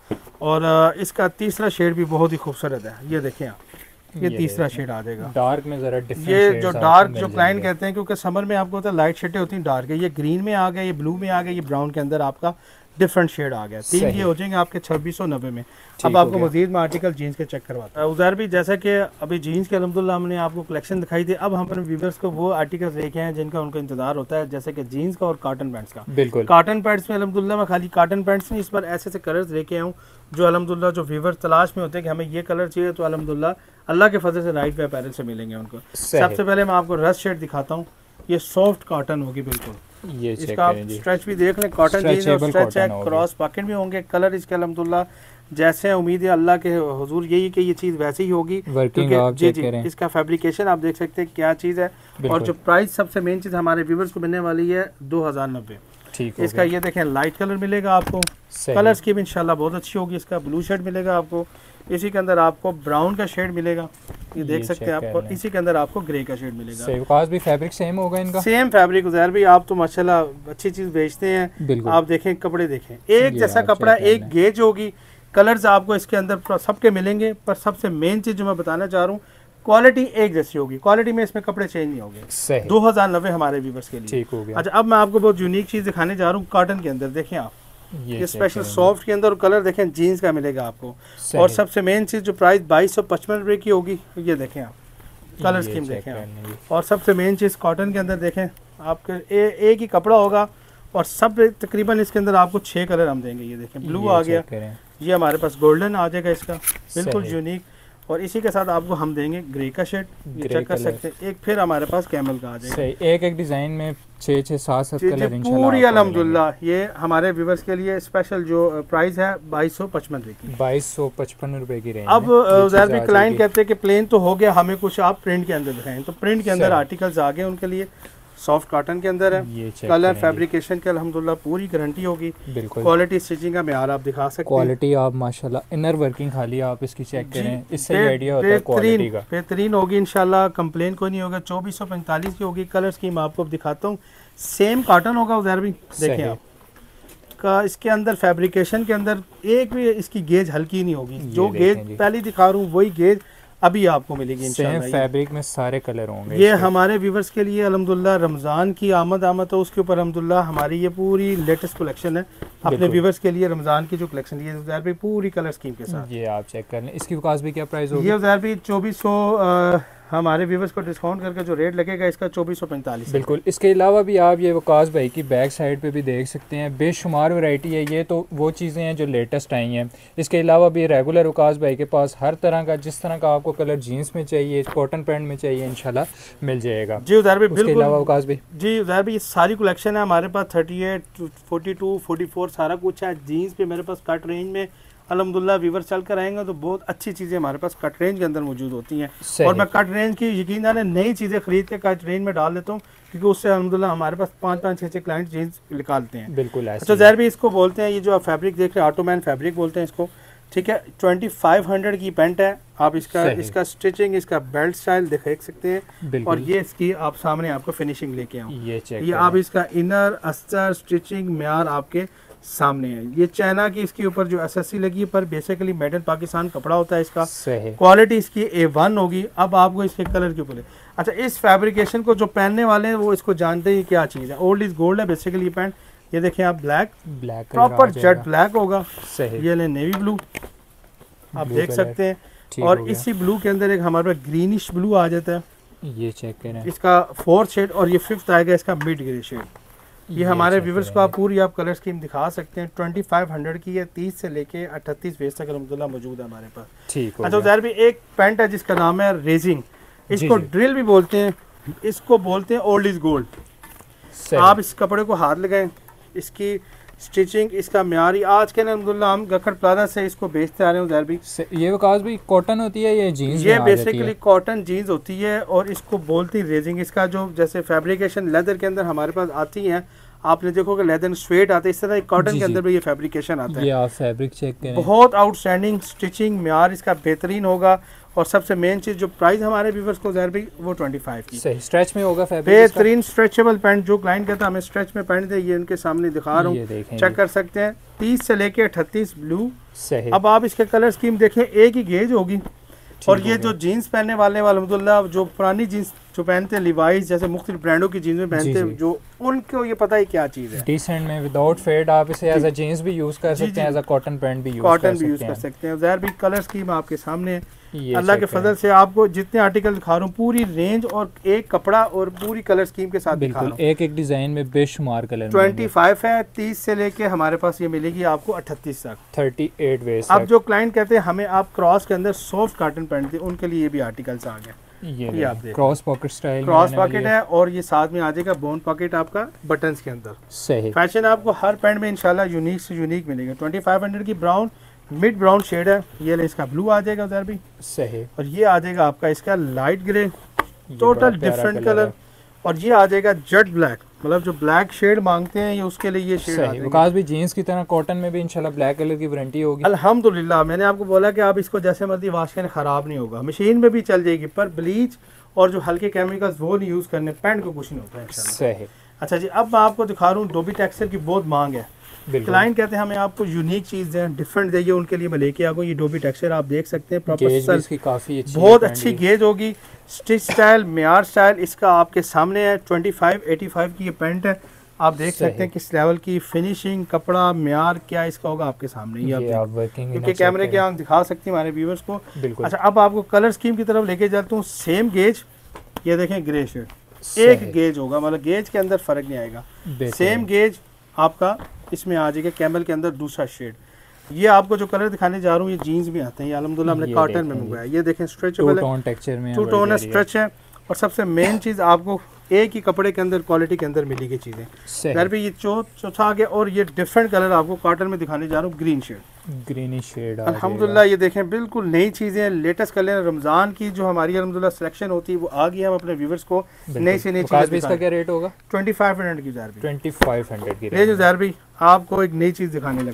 और इसका तीसरा शेड भी बहुत ही खूबसूरत है, ये देखें आप, ये, ये तीसरा शेड आ जाएगा डार्क में जरा डिफरेंट। ये जो डार्क जो क्लाइंट कहते हैं, क्योंकि समर में आपको होता है लाइट शेडें होती हैं डार्क है, ये ग्रीन में आ गया, ये ब्लू में आ गया, ये ब्राउन के अंदर आपका डिफरेंट शेड आ गया। तीन ये हो जाएंगे आपके छब्बीस सौ नब्बे में। अब आपको मजीद में आर्टिकल जीन्स के चेक करवाता है उधर भी, जैसा कि अभी जीन्स के अल्हम्दुलिल्लाह हमने आपको कलेक्शन दिखाई थी। अब हम अपने व्यूअर्स को वो आर्टिकल्स लेके हैं जिनका उनको इंतजार होता है, जैसे कि जीन्स का और कॉटन पैंट्स का। बिल्कुल। कॉटन पैंट्स में अल्हम्दुलिल्लाह मैं खाली कॉटन पैंट्स नहीं, इस बार ऐसे ऐसे कलर्स लेके आऊँ जो अल्हम्दुलिल्लाह जो व्यूअर्स तलाश में होते हैं कि हमें ये कलर चाहिए, तो अल्हम्दुलिल्लाह अल्लाह के फजल से राइट वे अपैरल से मिलेंगे उनको। सबसे पहले मैं आपको रस्ट शेड दिखाता हूँ, ये सॉफ्ट कॉटन होगी बिल्कुल, ये इसका आप स्ट्रेच भी देख लें, कॉटन जीन्स और स्ट्रेच है, क्रॉस पॉकेट भी होंगे। कलर इसके अल्हम्दुलिल्लाह जैसे उम्मीद है अल्लाह के हुजूर यही कि ये चीज़ वैसी ही होगी, क्योंकि जी जी इसका फैब्रिकेशन आप देख सकते हैं क्या चीज़ है। और जो प्राइस सबसे मेन चीज़ हमारे व्यूवर्स को मिलने वाली है दो हज़ार नब्बे। ठीक, इसका ये देखें लाइट कलर मिलेगा आपको, कलर स्कीम इंशाल्लाह बहुत अच्छी होगी। इसका ब्लू शेड मिलेगा आपको, इसी के अंदर आपको ब्राउन का शेड मिलेगा, ये देख सकते हैं आप, और इसी के अंदर आपको ग्रे का शेड मिलेगा। सेम भी फैब्रिक सेम होगा इनका, सेम फैब्रिक। उज़ैर भी आप तो माशाल्लाह अच्छी चीज़ बेचते हैं, आप देखें कपड़े देखें, एक जैसा कपड़ा, एक गेज होगी। कलर्स आपको इसके अंदर सबके मिलेंगे, पर सबसे मेन चीज़ जो मैं बताना चाह रहा हूँ, क्वालिटी एक जैसी होगी। क्वालिटी में इसमें कपड़े चेंज नहीं होंगे। दो हजार नब्बे हमारे व्यूवर्स के लिए। ठीक हो गया। अच्छा, अब मैं आपको बहुत यूनिक चीज़ दिखाने जा रहा हूँ कॉटन के अंदर। देखें आप, ये, ये स्पेशल सॉफ्ट के अंदर कलर देखें जीन्स का मिलेगा आपको। और सबसे मेन चीज़ जो प्राइस बाईस सौ पचपन रुपये की होगी, ये देखें आप, कलर स्कीम देखें आप। और सबसे मेन चीज़ कॉटन के अंदर देखें आपके ए, एक ही कपड़ा होगा, और सब तकरीबन इसके अंदर आपको छः कलर हम देंगे। ये देखें ब्लू आ गया, ये हमारे पास गोल्डन आ जाएगा इसका, बिल्कुल यूनिक। और इसी के साथ आपको हम देंगे ग्रे का शेड, ये चेक कर सकते हैं। एक फिर हमारे पास कैमल का आ जाएगा। सही, एक एक डिजाइन में छः छः सात सात कलर इंशाल्लाह पूरी अल्हम्दुलिल्लाह। ये हमारे व्यूवर्स के लिए स्पेशल जो प्राइस है बाईस सौ पचपन रुपये की, बाईस सौ पचपन रुपए की रेंज। अब ज़ाहिर भी क्लाइंट कहते हैं कि प्लेन तो हो गया, हमें कुछ आप प्रिंट के अंदर दिखाएं, तो प्रिंट के अंदर आर्टिकल्स आ गए उनके लिए। सॉफ्ट कॉटन के अंदर है, कलर फैब्रिकेशन के अल्हम्दुलिल्लाह पूरी गारंटी होगी। बिल्कुल। क्वालिटी स्टिचिंग का म्यार आप दिखा सकते हैं, क्वालिटी आप माशाल्लाह इनर वर्किंग खाली आप इसकी चेक करें, इससे आइडिया होता है क्वालिटी का। बेहतरीन होगी इंशाल्लाह, कंप्लेन कोई नहीं होगा। चौबीस सौ पैंतालीस की होगी। कलर स्कीम आपको दिखाता हूँ, सेम कॉटन होगा उधर भी देखें आप का। इसके अंदर फैब्रिकेशन के अंदर एक भी इसकी गेज हल्की नहीं होगी, जो गेज पहले दिखा रहा हूँ वही गेज अभी आपको मिलेगी इंशाल्लाह। फैब्रिक में सारे कलर होंगे। ये हमारे व्यूवर्स के लिए अल्हम्दुलिल्लाह रमज़ान की आमद आमद है, उसके ऊपर अल्हम्दुलिल्लाह हमारी ये पूरी लेटेस्ट कलेक्शन है अपने व्यूवर्स के लिए। रमज़ान की जो कलेक्शन है उज़ैर भाई पूरी कलर स्कीम के साथ, ये आप चेक कर लें। इसकी वकास भी क्या प्राइस होगी? ये उज़ैर भाई चौबीस सौ हमारे व्यूवर्स को डिस्काउंट करके जो रेट लगेगा इसका चौबीस सौ पैंतालीस। बिल्कुल। इसके अलावा भी आप ये वकास भाई की बैक साइड पे भी देख सकते हैं, बेशुमार वैरायटी है। ये तो वो चीज़ें हैं जो लेटेस्ट आई हैं। इसके अलावा भी रेगुलर वकास भाई के पास हर तरह का, जिस तरह का आपको कलर जीन्स में चाहिए, कॉटन पैंट में चाहिए, इंशाल्लाह मिल जाएगा। जी उज़ैर भाई बिल्कुल। इसके अलावा वकास भाई जी उज़ैर भाई ये सारी कलेक्शन है हमारे पास thirty eight forty two forty four सारा कुछ है। जीन्स पे मेरे पास कट रेंज में अल्हम्दुलिल्लाह व्यूवर चल कर आएंगे तो बहुत अच्छी चीज़ें हमारे पास कट रेंज के अंदर मौजूद होती हैं। और मैं कट रेंज की यकीन जाने नई चीज़ें खरीद के कट रेंज में डाल देता हूँ, क्योंकि उससे अल्हम्दुलिल्लाह हमारे पास पाँच पाँच छः छः क्लाइंट जीन्स निकालते हैं। बिल्कुल। अच्छा ज़ाहिर भी इसको बोलते हैं, ये जो आप फैब्रिक देख रहे हैं ऑटोमैन फैब्रिक बोलते हैं इसको, ठीक है। ट्वेंटी फाइव हंड्रेड की पेंट है। आप इसका इसका स्टिचिंग, इसका बेल्ट स्टाइल देख सकते हैं। और ये इसकी आप सामने आपको फिनिशिंग लेके आऊँ, ये चेक ये आप इसका इनर अस्तर स्टिचिंग म्यार आपके सामने है। ये चाइना की इसके ऊपर जो एसएससी लगी है, पर बेसिकली मेड इन पाकिस्तान कपड़ा होता है इसका। क्वालिटी इसकी ए वन होगी। अब आपको इसके कलर के ऊपर, अच्छा इस फैब्रिकेशन को जो पहनने वाले हैं वो इसको जानते हैं क्या चीज़ है। ओल्ड इज गोल्ड है बेसिकली ये पैंट। ये देखें आप black black proper jet black होगा। सही। ये ले नेवी ब्लू आप देख सकते हैं। और इसी ब्लू के अंदर एक हमारे पास ग्रीनिश ब्लू आ जाता है, ये चेक करें। इसका फोर्थ शेड और ये फिफ्थ आएगा इसका मिड ग्रे शेड। ये हमारे व्यूवर्स को आप पूरी आप कलर स्कीम दिखा सकते हैं। ट्वेंटी फाइव हंड्रेड की है, तीस से लेके अट्ठतीस वेस्ट तक अल्हम्दुलिल्लाह मौजूद है हमारे पास। ठीक। अच्छा ज़ाहिर भी एक पैंट है जिसका नाम है रेजिंग, इसको ड्रिल भी बोलते हैं, इसको बोलते हैं ओल्ड इज गोल्ड। आप इस कपड़े को हाथ लगाएं, इसकी स्टिचिंग, इसका म्यारी आज के अल्हम्दुलिल्लाह हम गखड़ प्लाजा से इसको बेचते आ रहे हैं उधर भी। ये वकास भी कॉटन होती है, ये जीन्स ये बेसिकली कॉटन जीन्स होती है और इसको बोलती है रेजिंग। इसका जो जैसे फैब्रिकेशन लेदर के अंदर हमारे पास आती है, आपने देखोगे लेदर स्वेट आता है, इस तरह कॉटन के अंदर भी ये फैब्रिकेशन आता है। ये आप फैब्रिक चेक करें, बहुत आउटस्टैंडिंग स्टिचिंग म्यार इसका बेहतरीन होगा। और सबसे मेन चीज जो प्राइस हमारे व्यूवर्स को ज़ाहिर भी वो ट्वेंटी फाइव की। सही। स्ट्रेच में होगा फैब्रिक, बेहतरीन स्ट्रेचेबल पैंट। जो क्लाइंट कहता है हमें स्ट्रेच में पैंट दे, ये इनके सामने दिखा रहा हूँ, चेक कर सकते हैं। तीस से लेके अट्ठतीस ब्लू। सही। अब आप इसके कलर स्कीम देखें, एक ही गेज होगी। और ये जो जीन्स पहनने वाले अल्हम्दुलिल्लाह जो पुरानी जीन्स जो पहनते हैं लिवाइस जैसे मुख्तलिफ ब्रांडों की जीन्स में पहनते हैं, जो उनको ये पता है क्या चीज़ है। डिसेंट में विदाउट फेड आप इसे एज अ जीन्स भी यूज कर सकते हैं, एज अ कॉटन पैंट भी यूज कॉटन भी यूज कर सकते हैं। ज़ाहिर भी कलर स्कीम आपके सामने है। अल्लाह के फजल से आपको जितने आर्टिकल दिखा रहा हूँ पूरी रेंज और एक कपड़ा और पूरी कलर स्कीम के साथ दिखा रहा हूं। एक एक डिजाइन में बेशुमार कलर ट्वेंटी फाइव है, तीस से लेके हमारे पास ये मिलेगी आपको अट्ठतीस तक, थर्टी एट वेस्ट। अब जो क्लाइंट कहते हैं हमें आप क्रॉस के अंदर सॉफ्ट कॉटन पहनते हैं, उनके लिए ये भी आर्टिकल्स आ गए। ये, ये आप देखो cross pocket style, cross pocket है और ये साथ में आ जाएगा बोन पॉकेट आपका बटन्स के अंदर। सही। फैशन आपको हर पैंट में इंशाल्लाह यूनिक से यूनिक मिलेगा। ट्वेंटी फाइव हंड्रेड की ब्राउन मिड ब्राउन शेड है, ये ले इसका ब्लू आ जाएगा उधर भी। सही। और ये आ जाएगा आपका इसका light grey, total different colour. और ये आ जाएगा जेट ब्लैक, मतलब जो ब्लैक शेड मांगते हैं ये उसके लिए ये शेड आ जाएगी। वकास भी जीन्स की तरह कॉटन में भी इंशाल्लाह ब्लैक कलर की वारंटी होगी अल्हम्दुलिल्लाह। मैंने आपको बोला कि आप इसको जैसे मर्जी वॉश करें खराब नहीं होगा, मशीन में भी चल जाएगी, पर ब्लीच और जो हल्के केमिकल्स वो नहीं यूज करने, पैंट को कुछ नहीं होता है। सही। अच्छा जी, अब मैं आपको दिखा रहा हूँ डोबी टेक्सचर की बहुत मांग है। क्लाइंट कहते हैं हमें आपको यूनिक चीज दें, डिफरेंट देंगे, उनके लिए मैं लेके आ गई ये डोबी टेक्सचर। आप देख सकते हैं प्रॉपर काफी अच्छी, बहुत अच्छी गेज होगी। स्टिच स्टाइल म्यार स्टाइल इसका आपके सामने है। ट्वेंटी फाइव एटी फाइव की ये पैंट है, आप देख सकते हैं किस लेवल की फिनिशिंग, कपड़ा म्यार क्या इसका होगा आपके सामने। ये आप क्योंकि कैमरे के आंख दिखा सकते हैं हमारे व्यूवर्स को। अच्छा, अब आपको कलर स्कीम की तरफ लेके जाता हूँ। सेम गेज, ये देखें ग्रे शेड, एक गेज होगा, मतलब गेज के अंदर फर्क नहीं आएगा। सेम गेज आपका इसमें आ जाएगा कैमल के अंदर दूसरा शेड। ये आपको जो कलर दिखाने जा रहा हूँ ये जीन्स भी आते हैं, ये अल्हम्दुलिल्लाह हमने कॉटन में मंगवाया। ये देखें स्ट्रेचेबल है, टू टेक्सचर में, टू टोन स्ट्रेच है। और सबसे मेन चीज़ आपको एक ही कपड़े के अंदर क्वालिटी के अंदर मिलेगी चीज़ें। घर भी ये चौ चौथा आ गया। और ये डिफरेंट कलर आपको कॉटन में दिखाने जा रहा हूँ, ग्रीन शेड, ग्रीनी शेड अल्हम्दुलिल्लाह। ये देखें बिल्कुल नई चीज़ें, लेटेस्ट कलर। रमज़ान की जो हमारी अल्हम्दुलिल्लाह सिलेक्शन होती है वो आ गई, हम अपने व्यूवर्स को नई से नई चीज़। इसका क्या रेट होगा? ट्वेंटी फाइव हंड्रेड की जार भी, ट्वेंटी फाइव हंड्रेड की रेंज जार भी। आपको एक नई चीज़ दिखाने लगा हूँ,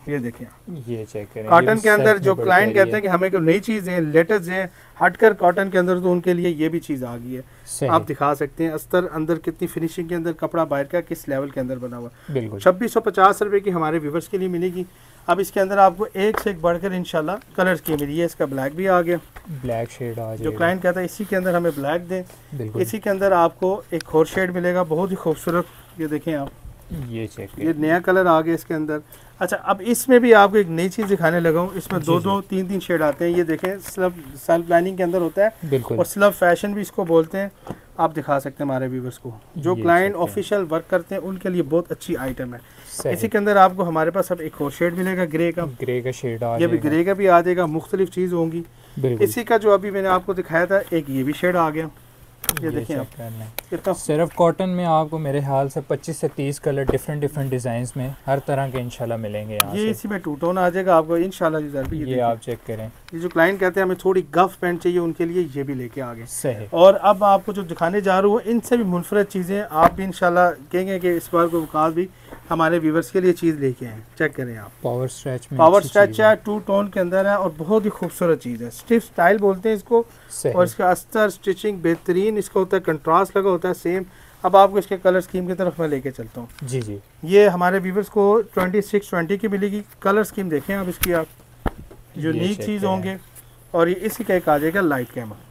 ये देखें ये चेक करें, कॉटन के अंदर जो क्लाइंट कहते हैं कि हमें कोई नई चीज़ है, लेटेस्ट है, हटकर कॉटन के अंदर, तो उनके लिए ये भी चीज़ आ गई है। आप दिखा सकते हैं अस्तर अंदर कितनी फिनिशिंग के अंदर, कपड़ा बाहर का किस लेवल के अंदर बना हुआ। बिल्कुल छब्बीस सौ पचास रुपये की हमारे व्यूवर्स के लिए मिलेगी। अब इसके अंदर आपको एक से एक बढ़कर इंशाल्लाह कलर स्कीम मिली है। इसका ब्लैक भी आ गया, ब्लैक शेड आ जो क्लाइंट कहता है इसी के अंदर हमें ब्लैक दें। इसी के अंदर आपको एक और शेड मिलेगा बहुत ही खूबसूरत, ये देखें आप, ये चेक ये नया कलर आ गया इसके अंदर। अच्छा, अब इसमें भी आपको एक नई चीज़ दिखाने लगा हूँ। इसमें दो दो तीन तीन शेड आते हैं। ये देखें स्लब सेल्फ लाइनिंग के अंदर होता है बिल्कुल, और स्लब फैशन भी इसको बोलते हैं। आप दिखा सकते हैं हमारे व्यूवर्स को, जो क्लाइंट ऑफिशियल वर्क करते हैं उनके लिए बहुत अच्छी आइटम है। इसी के अंदर आपको हमारे पास अब एक और शेड मिलेगा ग्रे का, ग्रे का शेड आ ये भी ग्रे का भी आ जाएगा, मुख्तलिफ चीज़ होंगी। इसी का जो अभी मैंने आपको दिखाया था एक ये भी शेड आ गया, ये देखें आप कितना। सिर्फ कॉटन में आपको मेरे ख्याल से पच्चीस से तीस कलर डिफरेंट डिफरेंट डिजाइन में हर तरह के इंशाल्लाह मिलेंगे यहाँ ये से। इसी में टू टोन आ जाएगा आपको इंशाल्लाह। ये, ये आप चेक करें, ये जो क्लाइंट कहते हैं हमें थोड़ी गफ पैंट चाहिए, उनके लिए ये भी लेके आ गए। सही। और अब आपको जो दिखाने जा रहा हूँ इनसे भी मुनफरद चीज़ें आप भी इंशाल्लाह कहेंगे कि इस बार को वकाल भी हमारे व्यूवर्स के लिए चीज़ लेके आए। चेक करें आप, पावर स्ट्रेच में, पावर स्ट्रेच है, टू टोन के अंदर है और बहुत ही खूबसूरत चीज़ है। स्टिफ स्टाइल बोलते हैं इसको, और इसका अस्तर स्टिचिंग बेहतरीन इसका होता है, कंट्रास्ट लगा होता है सेम। अब आपको इसके कलर स्कीम की तरफ मैं लेके चलता हूँ। जी जी, ये हमारे व्यूवर्स को ट्वेंटी सिक्स ट्वेंटी की मिलेगी। कलर स्कीम देखें आप इसकी, आप यूनिक चीज़ होंगे। और ये इसी का एक आ जाएगा लाइट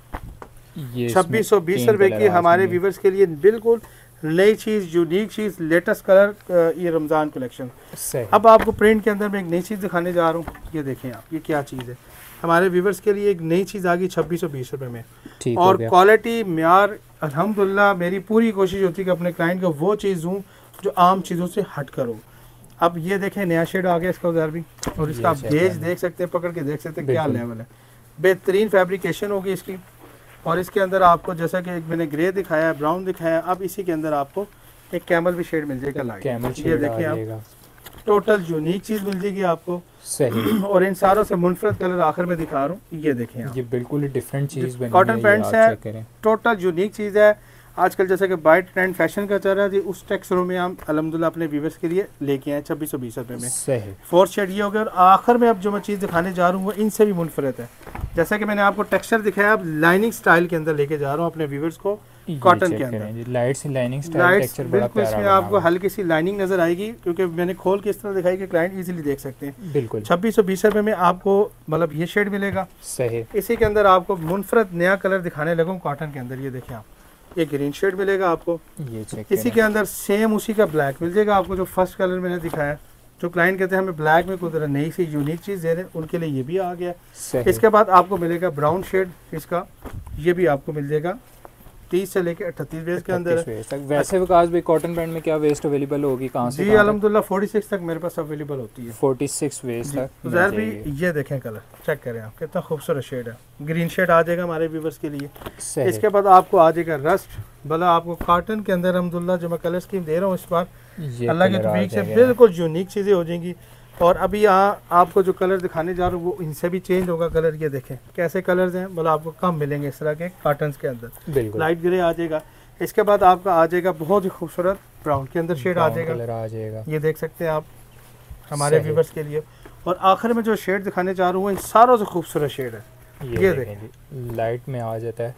कैमल, छब्बीस सौ बीस रुपये की हमारे व्यूवर्स के लिए बिल्कुल नई चीज़, यूनिक चीज़, लेटेस्ट कलर, ये रमज़ान कलेक्शन। अब आपको प्रिंट के अंदर मैं एक नई चीज़ दिखाने जा रहा हूँ। ये देखें आप, ये क्या चीज़ है हमारे व्यूवर्स के लिए, एक नई चीज़ आ गई छब्बीस सौ बीस रुपये में। और क्वालिटी म्यार अल्हम्दुलिल्लाह मेरी पूरी कोशिश होती है कि अपने क्लाइंट को वो चीज़ दूँ जो आम चीज़ों से हट करो। अब ये देखें नया शेड आ गया इसका उधर भी, और इसका आप बेज देख सकते हैं, पकड़ के देख सकते हैं क्या लेवल है। बेहतरीन फैब्रिकेशन होगी इसकी। और इसके अंदर आपको जैसा कि एक मैंने ग्रे दिखाया, ब्राउन दिखाया, अब इसी के अंदर आपको एक कैमल भी शेड मिल जाएगा लाइट। ये देखिए आप, टोटल यूनिक चीज़ मिल जाएगी आपको। सही। और इन सारों से मुनफरद कलर आखिर में दिखा रहा हूँ। ये देखें आप, ये बिल्कुल ही डिफरेंट चीज़ बनी है, कॉटन पैंट्स है, टोटल यूनिक चीज़ है। आजकल जैसे कि बाय ट्रेंड फैशन का चल रहा है, उस टेक्सचरों में हम अल्हम्दुलिल्लाह अपने व्यूवर्स के लिए लेके आए छब्बीस सौ बीस रुपये में। सही। फोर्थ शेड ये हो गया। और आखिर में अब जो मैं चीज़ दिखाने जा रहा हूँ वो इनसे भी मुनफरद है। जैसा कि मैंने आपको टेक्सचर दिखाया, अब लाइनिंग स्टाइल के अंदर लेके जा रहा हूँ अपने व्यूवर्स को, कॉटन के अंदर लाइट सी लाइनिंग स्टाइल, टेक्सचर बड़ा प्यारा है। इसमें आपको हल्की सी लाइनिंग नजर आएगी, क्योंकि मैंने खोल के इस तरह दिखाई कि क्लाइंट इजीली देख सकते हैं। बिल्कुल। छब्बीस सौ बीस रुपये में आपको मतलब ये शेड मिलेगा। सही। इसी के अंदर आपको मुनफरद नया कलर दिखाने लगूँ कॉटन के अंदर। ये देखें आप, ये ग्रीन शेड मिलेगा आपको। ये चेक इसी के अंदर सेम उसी का ब्लैक मिल जाएगा आपको, जो फर्स्ट कलर मैंने दिखाया। जो क्लाइंट कहते हैं हमें ब्लैक में कोई नई सी यूनिक चीज़ दे रहे हैं, उनके लिए ये भी आ गया। इसके बाद आपको मिलेगा ब्राउन शेड इसका, ये भी आपको मिल जाएगा तीस से लेके अट्ठतीस वेस्ट के अंदर है। वैसे विकास भाई कॉटन पैंट में क्या वेस्ट अवेलेबल होगी, कहाँ से? जी अल्हम्दुलिल्लाह छियालीस तक मेरे पास अवेलेबल होती है, छियालीस वेस्ट तक। ज़ाहिर भी ये देखें कलर चेक करें आप, कितना खूबसूरत शेड है। ग्रीन शेड आ जाएगा हमारे व्यूवर्स के लिए। इसके बाद आपको आ जाएगा रस्ट, भला आपको कॉटन के अंदर अल्हम्दुलिल्लाह जो मैं कलर स्कीम दे रहा हूँ इस बार अल्लाह के तौफीक से बिल्कुल यूनिक चीज़ें हो जाएंगी। और अभी यहाँ आपको जो कलर दिखाने जा रहा हूँ वो इनसे भी चेंज होगा कलर। ये देखें कैसे कलर्स हैं, मतलब आपको कम मिलेंगे इस तरह के कॉटन के अंदर। लाइट ग्रे आ जाएगा। इसके बाद आपका आ जाएगा बहुत ही खूबसूरत ब्राउन के अंदर शेड आ जाएगा, कलर आ जाएगा। ये देख सकते हैं आप हमारे व्यूवर्स के लिए। और आखिर में जो शेड दिखाने जा रहा हूँ इन सारों से खूबसूरत शेड है। ये, ये देखें लाइट में आ जाता है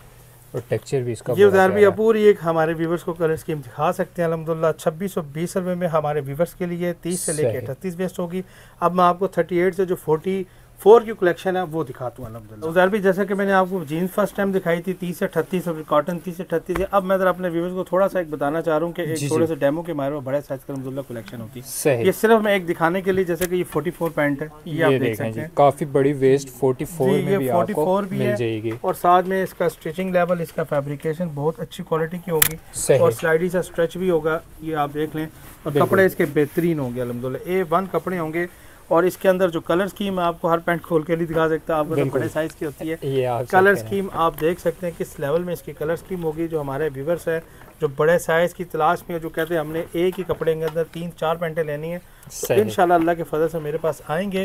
और टेक्सचर भी इसका। ये उधर भी पूरी एक हमारे व्यूवर्स को कलर स्कीम दिखा सकते हैं अल्हम्दुलिल्लाह। छब्बीस सौ बीस रुपये में हमारे व्यूवर्स के लिए तीस से लेकर अट्ठतीस वेस्ट होगी। अब मैं आपको थर्टी एट से जो फोर्टी फोर की कलेक्शन है वो दिखाता हूँ अल्हम्दुलिल्लाह। उधर भी जैसा कि मैंने आपको जीन्स फर्स्ट टाइम दिखाई थी तीस से अट्ठतीस, कॉटन तीस से अट्ठतीस है। अब मैं जरा अपने व्यूवर्स को थोड़ा सा एक बताना चाह रहा हूँ कि एक थोड़े से डेमो के मारे बड़े साइज का अल्हम्दुलिल्लाह कलेक्शन होती है। ये सिर्फ मैं एक दिखाने के लिए, जैसे कि ये चौवालीस पैंट है, ये आप देख सकते हैं काफी बड़ी वेस्ट चौवालीस में भी आपको मिल जाएगी। और साथ में इसका स्टिचिंग लेवल, इसका फैब्रिकेशन बहुत अच्छी क्वालिटी की होगी और स्लाइडी सा स्ट्रेच भी होगा, ये आप देख लें। और कपड़े इसके बेहतरीन होंगे अल्हम्दुलिल्लाह, ए वन कपड़े होंगे। और इसके अंदर जो कलर स्कीम आपको हर पैंट खोल के नहीं दिखा सकता, आपको तो बड़े साइज की होती है। ये कलर स्कीम आप देख सकते हैं किस लेवल में इसकी कलर स्कीम होगी। जो हमारे व्यूवर्स है जो बड़े साइज की तलाश में, जो कहते हैं हमने एक ही कपड़े के अंदर तीन चार पैंटें लेनी है, तो इंशाल्लाह अल्लाह के फजल से मेरे पास आएंगे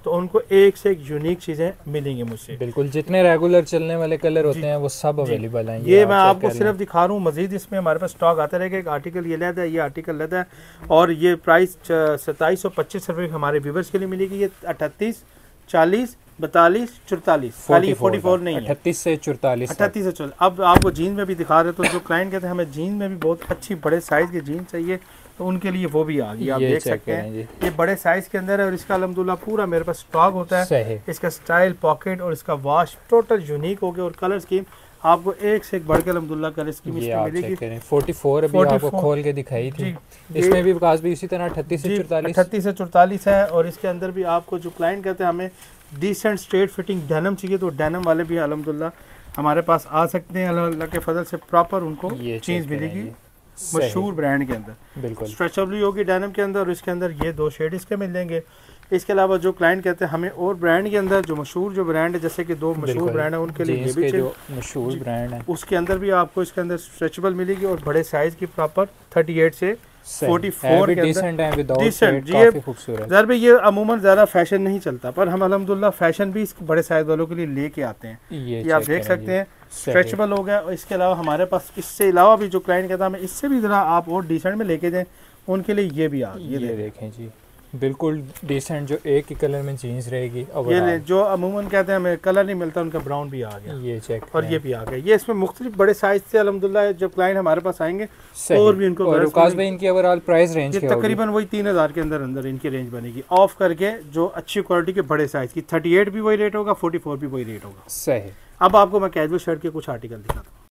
तो उनको एक से एक यूनिक चीज़ें मिलेंगी मुझसे। बिल्कुल, जितने रेगुलर चलने वाले कलर होते हैं वो सब अवेलेबल हैं। ये, ये मैं आपको सिर्फ दिखा रहा हूँ, मजीद इसमें हमारे पास स्टॉक आता रहेगा। एक आर्टिकल ये लेता है, ये आर्टिकल लेता है, और ये प्राइस सत्ताईस सौ पच्चीस रुपये हमारे व्यूवर्स के लिए मिलेगी। ये अट्ठतीस, चालीस, बतालीस, चौतालीस, खाली फोर्टी फोर नहीं है, अट्ठतीस से चौतालीस, अट्ठतीस से चौतालीस। अब आपको जीन्स में भी दिखा रहे, तो जो क्लाइंट कहते हैं हमें जीन्स में भी बहुत अच्छी बड़े साइज़ की जीन्स चाहिए, तो उनके लिए वो भी आ गई। आप देख सकते हैं ये बड़े साइज के अंदर है, और इसका अल्हम्दुलिल्लाह पूरा मेरे पास स्टॉक होता है। इसका स्टाइल, पॉकेट और इसका वॉश टोटल यूनिक हो गया, और कलर स्कीम आपको एक से एक बढ़ के अल्हम्दुलिल्लाह कलर स्कीम इसमें मिलेगी। चौवालीस अभी आपको खोल के दिखाई थी, इसमें भी विकास भी इसी तरह अट्ठतीस से चौतालीस, अट्ठतीस से चौतालीस है। और इसके अंदर भी आपको जो क्लाइंट कहते हैं हमें डिसेंट स्ट्रेट फिटिंग डेनिम चाहिए, तो डेनिम वाले भी अल्हम्दुलिल्लाह हमारे पास आ सकते हैं। अल्लाह के फजल से प्रॉपर उनको चीज़ मिलेगी मशहूर ब्रांड के अंदर। बिल्कुल स्ट्रेचेबल होगी डेनिम के अंदर, और इसके अंदर ये दो शेड इसके मिल जाएंगे। इसके अलावा जो क्लाइंट कहते हैं हमें और ब्रांड के अंदर जो मशहूर जो ब्रांड है, जैसे कि दो मशहूर ब्रांड है, उनके लिए ये भी जो मशहूर ब्रांड है, उसके अंदर भी आपको इसके अंदर स्ट्रेचेबल मिलेगी, और बड़े साइज की प्रॉपर अड़तीस से चौवालीस के अंदर डिसेंट। जी यार भाई, ये अमूमन ज़्यादा फैशन नहीं चलता, पर हम अल्हम्दुलिल्लाह फैशन भी इस बड़े साइज वालों के लिए लेके आते हैं। ये, ये आप देख सकते हैं, स्ट्रेचेबल हो गया। और इसके अलावा हमारे पास इससे अलावा भी जो क्लाइंट कहता है हमें इससे भी ज़रा आप और डिसेंट में लेके जाएं, उनके लिए ये भी आ ये, ये देखें जी, बिल्कुल डिसेंट, जो एक ही कलर में जीन्स रहेगी। ये ले, जो अमूमन कहते हैं हमें कलर नहीं मिलता, उनका ब्राउन भी आ गया, ये चेक, और ये भी आ गया। ये इसमें मुख्तलिफ बड़े साइज से अल्हम्दुलिल्लाह जब क्लाइंट हमारे पास आएंगे और भी इनको, और विकास भाई इनकी ओवरऑल प्राइस रेंज तकरीबन वही तीन हज़ार के अंदर अंदर इनकी रेंज बनेगी, ऑफ करके जो अच्छी क्वालिटी के बड़े साइज की। थर्टी एट भी वही रेट होगा, फोर्टी फोर भी वही रेट होगा। सही। अब आपको मैं कैजुअल शर्ट के कुछ आर्टिकल दिखाता हूँ।